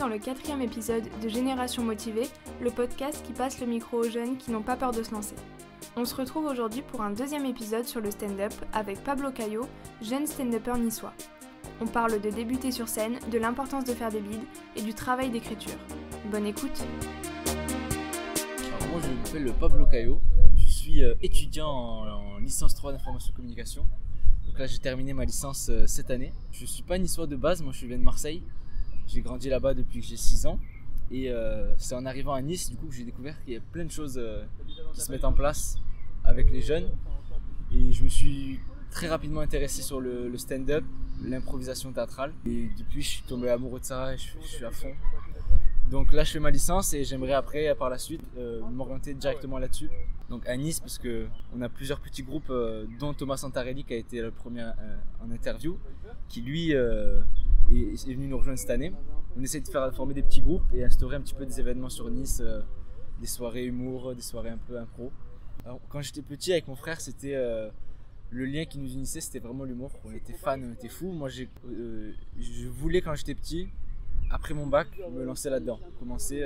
dans le 4e épisode de Génération Motivée, le podcast qui passe le micro aux jeunes qui n'ont pas peur de se lancer. On se retrouve aujourd'hui pour un 2e épisode sur le stand-up avec Pablo Caillot, jeune stand-upper niçois. On parle de débuter sur scène, de l'importance de faire des bides et du travail d'écriture. Bonne écoute. Alors moi je m'appelle Pablo Caillot, je suis étudiant en licence 3 d'information et communication. Donc là j'ai terminé ma licence cette année. Je suis pas niçois de base, moi je viens de Marseille. J'ai grandi là-bas depuis que j'ai 6 ans. Et c'est en arrivant à Nice du coup que j'ai découvert qu'il y a plein de choses qui se mettent en place avec les jeunes. Et je me suis très rapidement intéressé sur le stand-up, l'improvisation théâtrale. Et depuis je suis tombé amoureux de ça et je suis à fond. Donc là je fais ma licence et j'aimerais après par la suite m'orienter directement là-dessus. Donc à Nice parce qu'on a plusieurs petits groupes dont Thomas Santarelli qui a été le premier en interview, qui lui est venu nous rejoindre cette année. On essaie de faire former des petits groupes et instaurer un petit peu des événements sur Nice, des soirées humour, des soirées un peu impro. Alors, quand j'étais petit avec mon frère, c'était le lien qui nous unissait, c'était vraiment l'humour. On était fans, on était fous. Moi je voulais quand j'étais petit, après mon bac, me lancer là-dedans, commencer.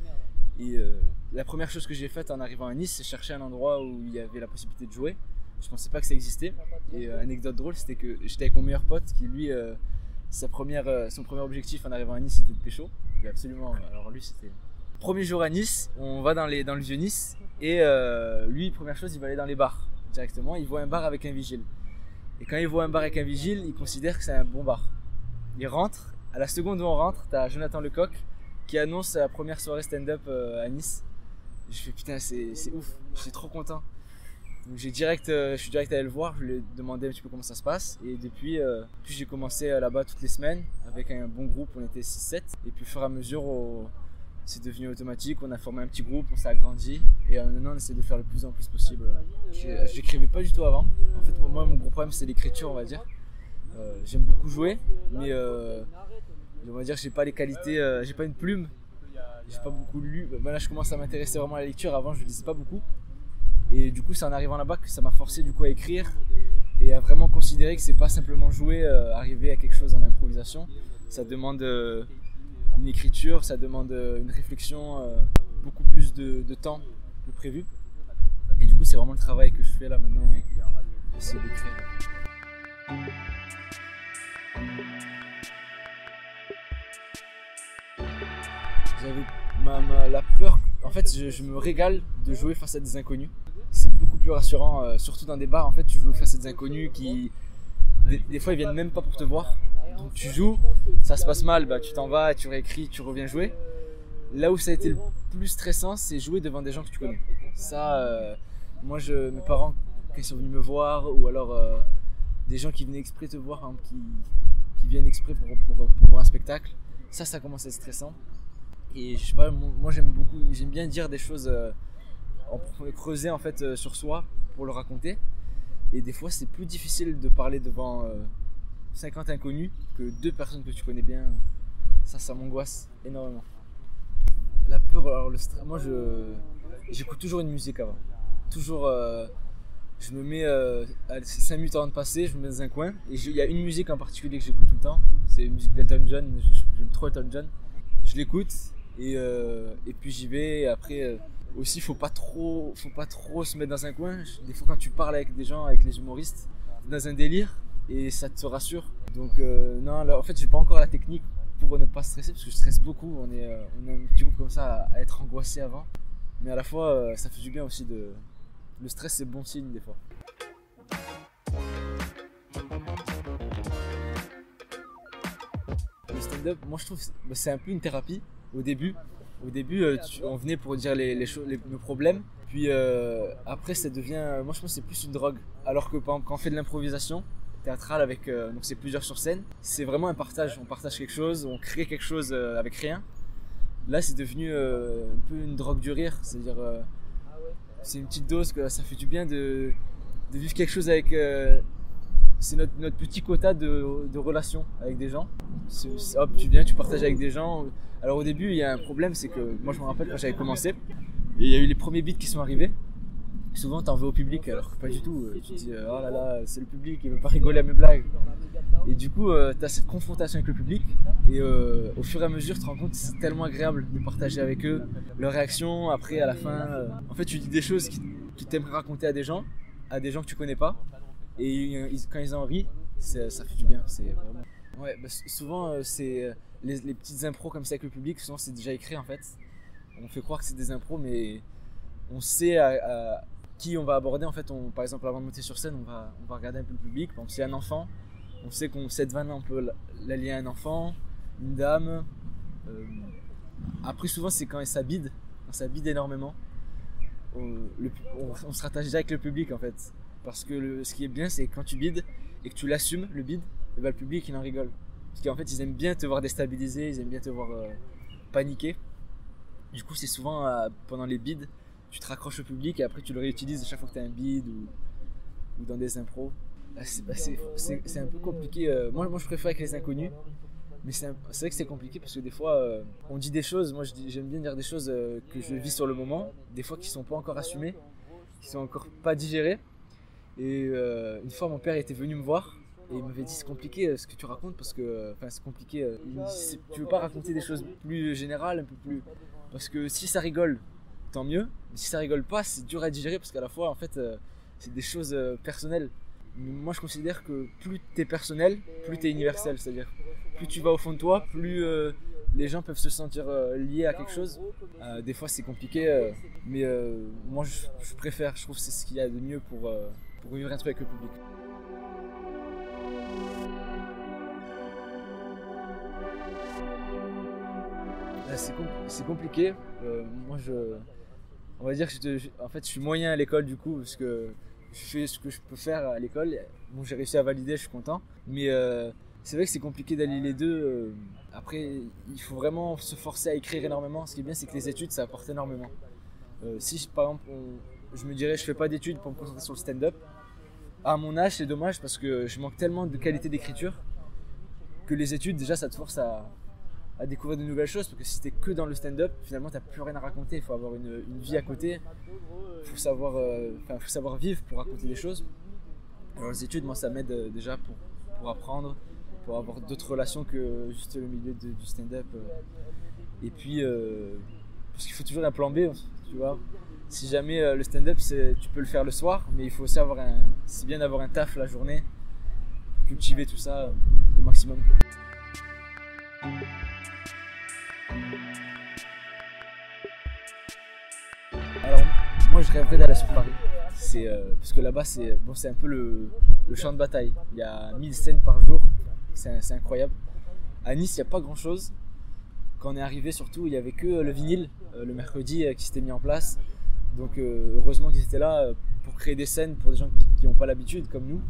La première chose que j'ai faite en arrivant à Nice, c'est chercher un endroit où il y avait la possibilité de jouer. Je pensais pas que ça existait. Et anecdote drôle, c'était que j'étais avec mon meilleur pote qui lui, son premier objectif en arrivant à Nice, c'était de pécho. Absolument. Alors lui, c'était premier jour à Nice, on va dans le vieux Nice et lui, première chose, il va aller dans les bars directement. Il voit un bar avec un vigile. Et quand il voit un bar avec un vigile, il considère que c'est un bon bar. Il rentre. À la seconde où on rentre, t'as Jonathan Lecoq qui annonce sa première soirée stand-up à Nice. Je fais putain, c'est ouf, je suis trop content. Donc je suis direct allé le voir, je lui ai demandé un petit peu comment ça se passe. Et depuis j'ai commencé là-bas toutes les semaines avec un bon groupe, on était 6-7. Et puis au fur et à mesure, c'est devenu automatique, on a formé un petit groupe, on s'est agrandi. Et maintenant on essaie de faire le plus en plus possible. Je n'écrivais pas du tout avant. En fait moi mon gros problème c'est l'écriture on va dire. J'aime beaucoup jouer, mais on va dire que j'ai pas les qualités, j'ai pas une plume, j'ai pas beaucoup lu. Là je commence à m'intéresser vraiment à la lecture, avant je lisais pas beaucoup. Et du coup c'est en arrivant là-bas que ça m'a forcé du coup à écrire et à vraiment considérer que c'est pas simplement jouer, arriver à quelque chose en improvisation. Ça demande une écriture, ça demande une réflexion, beaucoup plus de temps que prévu. Et du coup c'est vraiment le travail que je fais là maintenant, essayer d'écrire. J'avais la peur, en fait je me régale de jouer face à des inconnus. C'est beaucoup plus rassurant, surtout dans des bars en fait tu joues face à des inconnus qui des fois ils viennent même pas pour te voir. Donc tu joues, ça se passe mal, tu t'en vas, tu réécris, tu reviens jouer. Là où ça a été le plus stressant c'est jouer devant des gens que tu connais. Ça, moi mes parents quand ils sont venus me voir ou alors des gens qui venaient exprès te voir, hein, qui viennent exprès pour un spectacle, ça commence à être stressant. Et je sais pas, moi j'aime bien dire des choses, creuser en fait sur soi pour le raconter. Et des fois c'est plus difficile de parler devant 50 inconnus que 2 personnes que tu connais bien. Ça m'angoisse énormément. La peur, alors le stress, moi j'écoute toujours une musique avant. Toujours, je me mets à 5 minutes avant de passer, je me mets dans un coin. Et il y a une musique en particulier que j'écoute tout le temps. C'est une musique d'Elton John, j'aime trop Elton John. Je l'écoute et puis j'y vais. Et après aussi faut pas trop se mettre dans un coin. Des fois quand tu parles avec des gens, avec les humoristes, t'es dans un délire et ça te rassure. Donc non, là, en fait j'ai pas encore la technique pour ne pas stresser parce que je stresse beaucoup. On est un petit groupe comme ça à être angoissé avant. Mais à la fois ça fait du bien aussi le stress c'est bon signe des fois. Le stand-up, moi je trouve que c'est un peu une thérapie au début. On venait pour dire nos problèmes. Puis après ça devient, moi je pense que c'est plus une drogue. Alors que quand on fait de l'improvisation théâtrale avec, donc c'est plusieurs sur scène, c'est vraiment un partage. On partage quelque chose, on crée quelque chose avec rien. Là c'est devenu un peu une drogue du rire. C'est-à-dire c'est une petite dose que ça fait du bien de vivre quelque chose avec. C'est notre petit quota de relations avec des gens. Hop, tu viens, tu partages avec des gens. Alors au début, il y a un problème, c'est que moi je me rappelle quand j'avais commencé, et il y a eu les premiers beats qui sont arrivés. souvent t'en veux au public alors que pas du tout. Tu te dis oh là là, c'est le public, il veut pas rigoler à mes blagues. Et du coup t'as cette confrontation avec le public et au fur et à mesure tu te rends compte que c'est tellement agréable de partager avec eux leurs réactions. Après à la fin en fait tu dis des choses qui t'aimeraient raconter à des gens que tu connais pas, et quand ils en rient ça fait du bien. C'est vraiment... Ouais, bah, souvent c'est les petites impros comme ça avec le public, souvent c'est déjà écrit en fait. On fait croire que c'est des impros, mais on sait à qui on va aborder en fait. Par exemple avant de monter sur scène on va regarder un peu le public. Par exemple s'il y a un enfant, on sait qu'on cette vanne on peut la lier à un enfant, une dame. Après souvent c'est quand ça bide énormément. On se rattache déjà avec le public en fait, parce que ce qui est bien c'est que quand tu bides et que tu l'assumes le bide, et ben le public il en rigole, parce qu'en fait ils aiment bien te voir déstabilisé, ils aiment bien te voir paniquer. Du coup c'est souvent pendant les bides tu te raccroches au public et après tu le réutilises à chaque fois que tu as un bide ou dans des impros. C'est un peu compliqué. Moi je préfère avec les inconnus, mais c'est vrai que c'est compliqué parce que des fois on dit des choses. Moi j'aime bien dire des choses que je vis sur le moment, des fois qui sont pas encore assumées, qui sont encore pas digérées. Et une fois mon père était venu me voir et il m'avait dit c'est compliqué ce que tu racontes, parce que c'est compliqué. Tu veux pas raconter des choses plus générales, un peu plus, parce que si ça rigole tant mieux, mais si ça rigole pas c'est dur à digérer, parce qu'à la fois en fait c'est des choses personnelles. Moi je considère que plus t'es personnel, plus t'es universel, c'est-à-dire plus tu vas au fond de toi, plus les gens peuvent se sentir liés à quelque chose. Des fois c'est compliqué, mais moi je préfère, je trouve que c'est ce qu'il y a de mieux pour vivre un truc avec le public. C'est compliqué. Moi on va dire que en fait je suis moyen à l'école du coup, parce que je fais ce que je peux faire à l'école. Bon, j'ai réussi à valider, je suis content. Mais c'est vrai que c'est compliqué d'allier les deux. Après, il faut vraiment se forcer à écrire énormément. Ce qui est bien, c'est que les études, ça apporte énormément. Si par exemple, je me dirais, je fais pas d'études pour me concentrer sur le stand-up, à mon âge, c'est dommage, parce que je manque tellement de qualité d'écriture que les études, déjà, ça te force à découvrir de nouvelles choses. Parce que si t'es que dans le stand-up, finalement, t'as plus rien à raconter. Il faut avoir une vie à côté. Faut savoir vivre pour raconter des choses. Alors les études, moi ça m'aide déjà pour apprendre, pour avoir d'autres relations que juste le milieu du stand-up. Et puis parce qu'il faut toujours un plan B, tu vois. Si jamais le stand-up tu peux le faire le soir, mais il faut aussi c'est bien d'avoir un taf la journée, cultiver tout ça au maximum. Alors moi je rêverais d'aller sur Paris, parce que là-bas c'est un peu le champ de bataille. Il y a 1000 scènes par jour, c'est incroyable. À Nice il n'y a pas grand chose. Quand on est arrivé surtout il n'y avait que le vinyle le mercredi qui s'était mis en place. Donc heureusement qu'ils étaient là pour créer des scènes pour des gens qui n'ont pas l'habitude comme nous.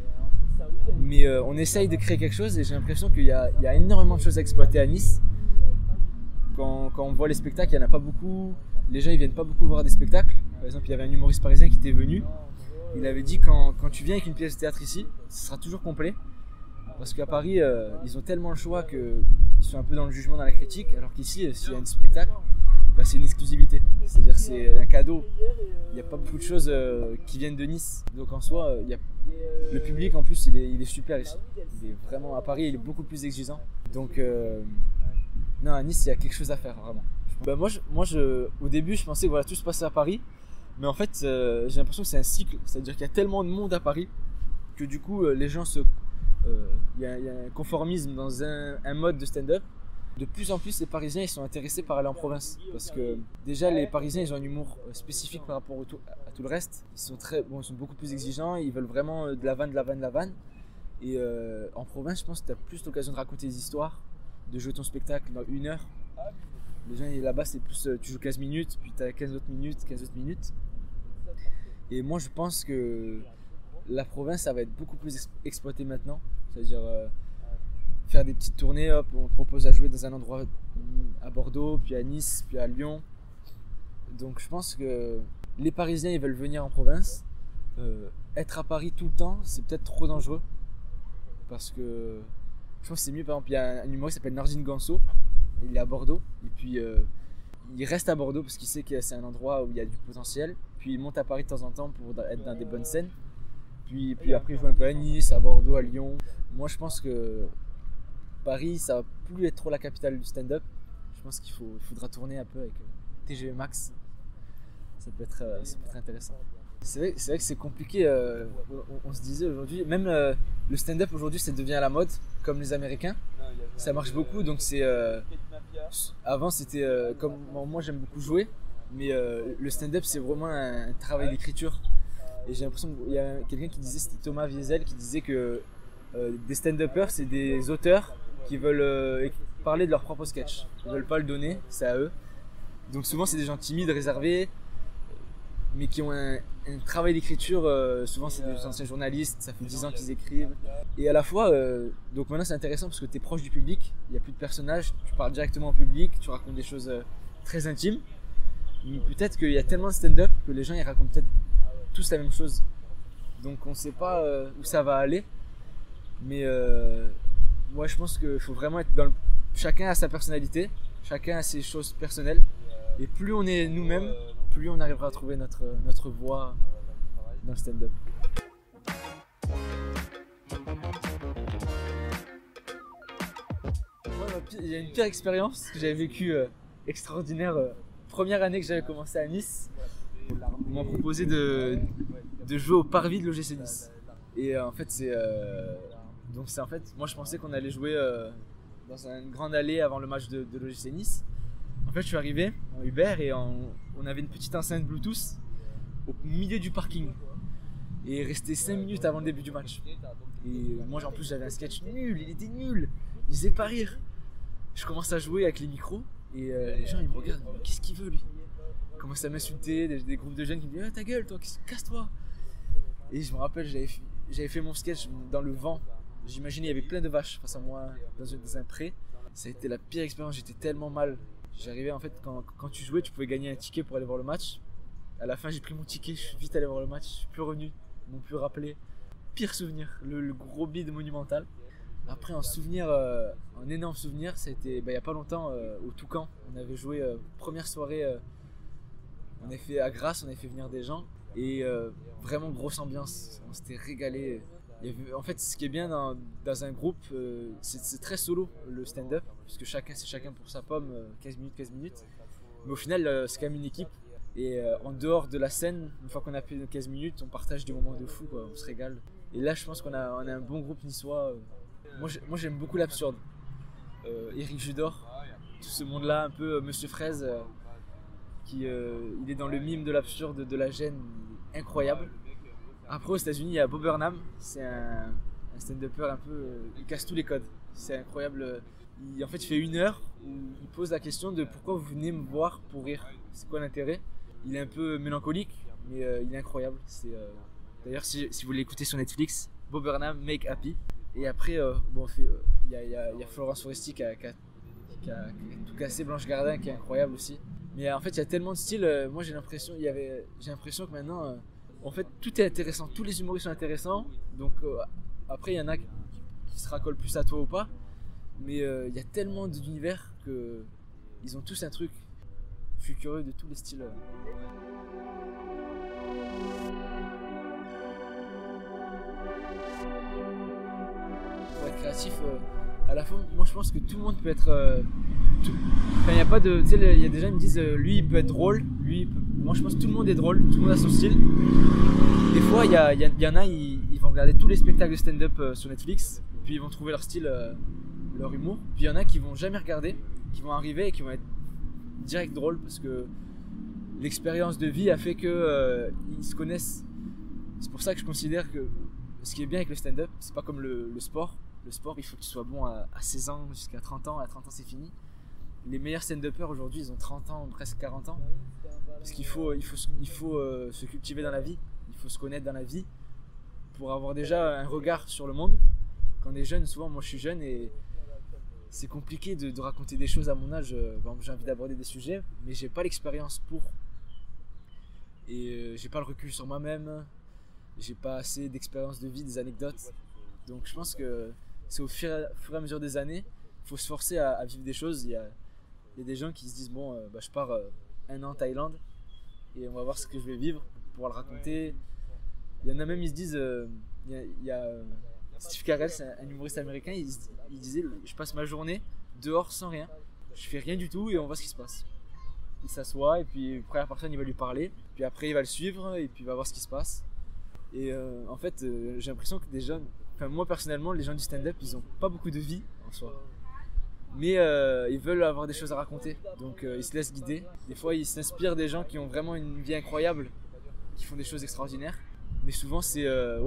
Mais on essaye de créer quelque chose, et j'ai l'impression qu'il y a énormément de choses à exploiter à Nice. Quand on voit les spectacles, il n'y en a pas beaucoup. Les gens ils viennent pas beaucoup voir des spectacles. Par exemple, il y avait un humoriste parisien qui était venu. Il avait dit quand tu viens avec une pièce de théâtre ici, ce sera toujours complet. Parce qu'à Paris, ils ont tellement le choix qu'ils sont un peu dans le jugement, dans la critique. Alors qu'ici, s'il y a un spectacle, c'est une exclusivité. C'est-à-dire c'est un cadeau. Il n'y a pas beaucoup de choses qui viennent de Nice. Donc en soi, le public en plus, il est super ici. Il est vraiment, à Paris, il est beaucoup plus exigeant. Donc non, à Nice, il y a quelque chose à faire vraiment. Moi, au début, je pensais que voilà, tout se passait à Paris. Mais en fait, j'ai l'impression que c'est un cycle. C'est-à-dire qu'il y a tellement de monde à Paris que du coup, les gens il y a un conformisme dans un mode de stand-up. De plus en plus, les Parisiens ils sont intéressés par aller en province. Parce que déjà, les Parisiens ils ont un humour spécifique par rapport à tout le reste. Ils sont beaucoup plus exigeants. Ils veulent vraiment de la vanne. Et en province, je pense que tu as plus l'occasion de raconter des histoires, de jouer ton spectacle dans 1 heure. Les gens là-bas, c'est plus tu joues 15 minutes, puis tu as 15 autres minutes. Et moi, je pense que la province, ça va être beaucoup plus exploité maintenant. C'est-à-dire faire des petites tournées, hop, on te propose à jouer dans un endroit à Bordeaux, puis à Nice, puis à Lyon. Donc je pense que les Parisiens, ils veulent venir en province. Être à Paris tout le temps, c'est peut-être trop dangereux. Parce que je pense que c'est mieux. Par exemple, il y a un humoriste qui s'appelle Nordine Ganso. Il est à Bordeaux. Et puis il reste à Bordeaux parce qu'il sait que c'est un endroit où il y a du potentiel. Puis il monte à Paris de temps en temps pour être dans des bonnes scènes. Puis après il joue un peu à Nice, à Bordeaux, à Lyon. Moi je pense que Paris ça va plus être trop la capitale du stand-up. Je pense qu'il faudra tourner un peu avec TGV Max. Ça peut être intéressant. C'est vrai que c'est compliqué, on se disait aujourd'hui, même le stand-up aujourd'hui ça devient à la mode, comme les Américains, ça marche beaucoup, donc avant c'était, comme moi j'aime beaucoup jouer, mais le stand-up c'est vraiment un travail d'écriture, et j'ai l'impression qu'il y a quelqu'un qui disait, c'était Thomas Wiesel, qui disait que des stand-uppers c'est des auteurs qui veulent parler de leur propre sketch, ils veulent pas le donner, c'est à eux, donc souvent c'est des gens timides, réservés, mais qui ont un travail d'écriture, souvent c'est des anciens journalistes, ça fait 10 ans qu'ils écrivent. Et à la fois, donc maintenant c'est intéressant parce que tu es proche du public, il n'y a plus de personnages, tu parles directement au public, tu racontes des choses très intimes. Mais peut-être qu'il y a tellement de stand-up que les gens ils racontent peut-être tous la même chose. Donc on ne sait pas où ça va aller. Mais moi je pense qu'il faut vraiment être chacun a sa personnalité, chacun a ses choses personnelles. Et plus on est nous-mêmes, plus on arrivera à trouver notre voie dans le stand-up. Moi, il y a une pire expérience que j'avais vécue extraordinaire. Première année que j'avais commencé à Nice, on m'a proposé de jouer au Parvis de l'OGC Nice. Et en fait, moi je pensais qu'on allait jouer dans une grande allée avant le match de l'OGC Nice. En fait, je suis arrivé en Uber et on avait une petite enceinte Bluetooth au milieu du parking. Et resté 5 minutes avant le début du match. Et moi, en plus, j'avais un sketch nul, il était nul. Il faisait pas rire. Je commence à jouer avec les micros et les gens ils me regardent. Qu'est-ce qu'il veut lui? Il commence à m'insulter, des groupes de jeunes qui me disent ta gueule, toi, casse-toi. Et je me rappelle, j'avais fait mon sketch dans le vent. J'imaginais il y avait plein de vaches face à moi dans un pré. Ça a été la pire expérience, j'étais tellement mal. J'arrivais en fait, quand tu jouais, tu pouvais gagner un ticket pour aller voir le match. À la fin, j'ai pris mon ticket, je suis vite allé voir le match, je suis plus revenu, ils m'ont plus rappelé. Pire souvenir, le gros bide monumental. Après, un énorme souvenir, ça a été il n'y a pas longtemps au Toucan. On avait joué première soirée, on avait fait à Grasse, on avait fait venir des gens et vraiment grosse ambiance, on s'était régalé. En fait, ce qui est bien dans un groupe, c'est très solo le stand-up, puisque c'est chacun pour sa pomme, 15 minutes. Mais au final, c'est quand même une équipe. Et en dehors de la scène, une fois qu'on a fait nos 15 minutes, on partage des moments de fou, quoi, on se régale. Et là, je pense qu'on a un bon groupe niçois. Moi, j'aime beaucoup l'absurde. Éric Judor, tout ce monde-là, un peu Monsieur Fraise, il est dans le mime de l'absurde, de la gêne, incroyable. Après, aux États-Unis, il y a Bob Burnham, c'est un stand-upper un peu. Il casse tous les codes. C'est incroyable. En fait, il fait 1 heure où il pose la question de pourquoi vous venez me voir pour rire. C'est quoi l'intérêt? Il est un peu mélancolique, mais il est incroyable. D'ailleurs, si vous voulez l'écouter sur Netflix, Bob Burnham, Make Happy. Et après, il y a Florence Foresti qui a tout cassé, Blanche Gardin qui est incroyable aussi. Mais en fait, il y a tellement de styles. Moi, j'ai l'impression que maintenant. En fait, tout est intéressant, tous les humoristes sont intéressants. Donc après, il y en a qui se raccolent plus à toi ou pas. Mais il y a tellement d'univers qu'ils ont tous un truc. Je suis curieux de tous les styles. Pour être créatif, à la fin, moi je pense que tout le monde peut être. Enfin, il n'y a pas de. Tu sais, il y a des gens qui me disent lui il peut être drôle, Moi je pense que tout le monde est drôle, tout le monde a son style. Des fois, il y en a, ils vont regarder tous les spectacles de stand-up sur Netflix, puis ils vont trouver leur style, leur humour. Puis il y en a qui vont jamais regarder, qui vont arriver et qui vont être direct drôles parce que l'expérience de vie a fait qu'ils se connaissent. C'est pour ça que je considère que ce qui est bien avec le stand-up, c'est pas comme le sport. Le sport, il faut que tu sois bon à 16 ans jusqu'à 30 ans. À 30 ans, c'est fini. Les meilleurs stand-uppers aujourd'hui, ils ont 30 ans, presque 40 ans. Parce qu'il faut se cultiver dans la vie. Il faut se connaître dans la vie pour avoir déjà un regard sur le monde. Quand on est jeune, souvent, moi je suis jeune et c'est compliqué de raconter des choses à mon âge. J'ai envie d'aborder des sujets, mais j'ai pas l'expérience pour. Et j'ai pas le recul sur moi-même. J'ai pas assez d'expérience de vie, des anecdotes. Donc je pense que c'est au fur et à mesure des années, il faut se forcer à vivre des choses. Il Il y a des gens qui se disent bon, je pars 1 an en Thaïlande et on va voir ce que je vais vivre pour pouvoir le raconter. Il y en a même, ils se disent, il y a Steve Carell, c'est un humoriste américain, il disait je passe ma journée dehors sans rien, je fais rien du tout et on voit ce qui se passe. Il s'assoit et puis première personne il va lui parler, puis après il va le suivre et puis il va voir ce qui se passe. Et en fait j'ai l'impression que des jeunes, moi personnellement les gens du stand-up ils ont pas beaucoup de vie en soi, mais ils veulent avoir des choses à raconter, donc ils se laissent guider. Des fois ils s'inspirent des gens qui ont vraiment une vie incroyable, qui font des choses extraordinaires, mais souvent c'est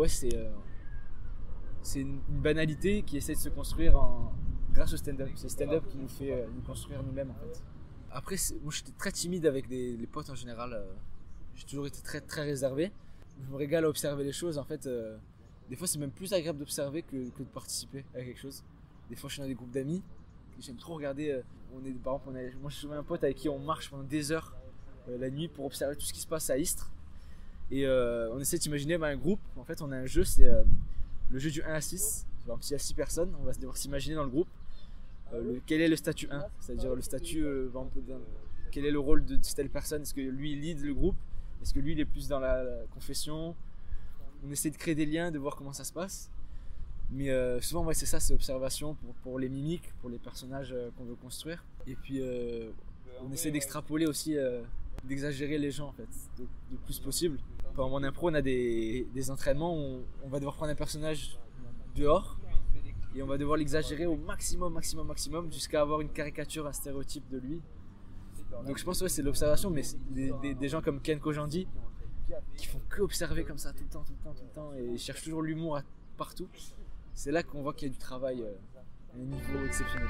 une banalité qui essaie de se construire grâce au stand-up. C'est le stand-up qui nous fait nous construire nous-mêmes en fait. Après, moi j'étais très timide avec les potes en général. J'ai toujours été très très réservé. Je me régale à observer les choses. En fait, des fois c'est même plus agréable d'observer que de participer à quelque chose. Des fois je suis dans des groupes d'amis. J'aime trop regarder. Par exemple, moi je suis un pote avec qui on marche pendant des heures la nuit pour observer tout ce qui se passe à Istres. Et on essaie d'imaginer un groupe. En fait, on a un jeu, c'est le jeu du 1 à 6. Par exemple, s'il y a 6 personnes, on va devoir s'imaginer dans le groupe quel est le statut 1, c'est-à-dire le statut, quel est le rôle de telle personne. Est-ce que lui il lead le groupe? Est-ce que lui il est plus dans la confession? On essaie de créer des liens, de voir comment ça se passe. Mais souvent, c'est ça, c'est observation pour les mimiques, pour les personnages qu'on veut construire. Et puis, on essaie d'extrapoler aussi, d'exagérer les gens en fait, le plus possible. Pendant mon impro, on a des entraînements où on va devoir prendre un personnage dehors et on va devoir l'exagérer au maximum jusqu'à avoir une caricature, un stéréotype de lui. Donc je pense que c'est l'observation, mais des gens comme Ken Kojandi qui font que observer comme ça tout le temps et ils cherchent toujours l'humour partout. C'est là qu'on voit qu'il y a du travail à un niveau exceptionnel.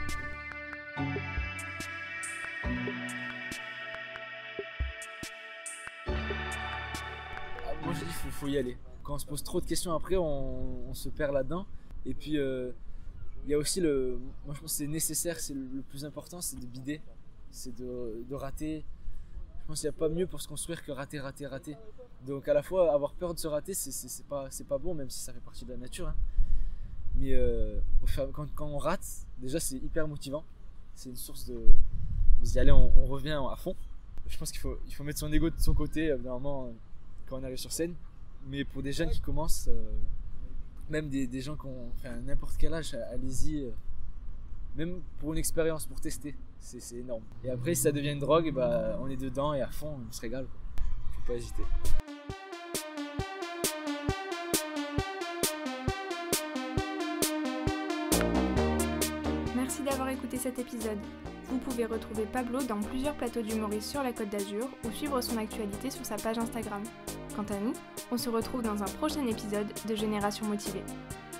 Moi je dis qu'il faut y aller. Quand on se pose trop de questions après, on se perd là-dedans. Et puis il y a aussi moi je pense que c'est nécessaire, c'est le plus important, c'est de bider, c'est de rater. Je pense qu'il n'y a pas mieux pour se construire que rater. Donc à la fois avoir peur de se rater, c'est pas bon, même si ça fait partie de la nature. Hein. Mais quand on rate, déjà c'est hyper motivant. C'est une source de... On se dit allez, on revient à fond. Je pense qu'il faut mettre son ego de son côté, évidemment, quand on arrive sur scène. Mais pour des jeunes qui commencent, même des gens qui ont n'importe quel âge, allez-y. Même pour une expérience, pour tester, c'est énorme. Et après, si ça devient une drogue, on est dedans et à fond, on se régale. Faut pas hésiter. Merci d'avoir écouté cet épisode. Vous pouvez retrouver Pablo dans plusieurs plateaux d'humoristes sur la Côte d'Azur ou suivre son actualité sur sa page Instagram. Quant à nous, on se retrouve dans un prochain épisode de Génération Motivée.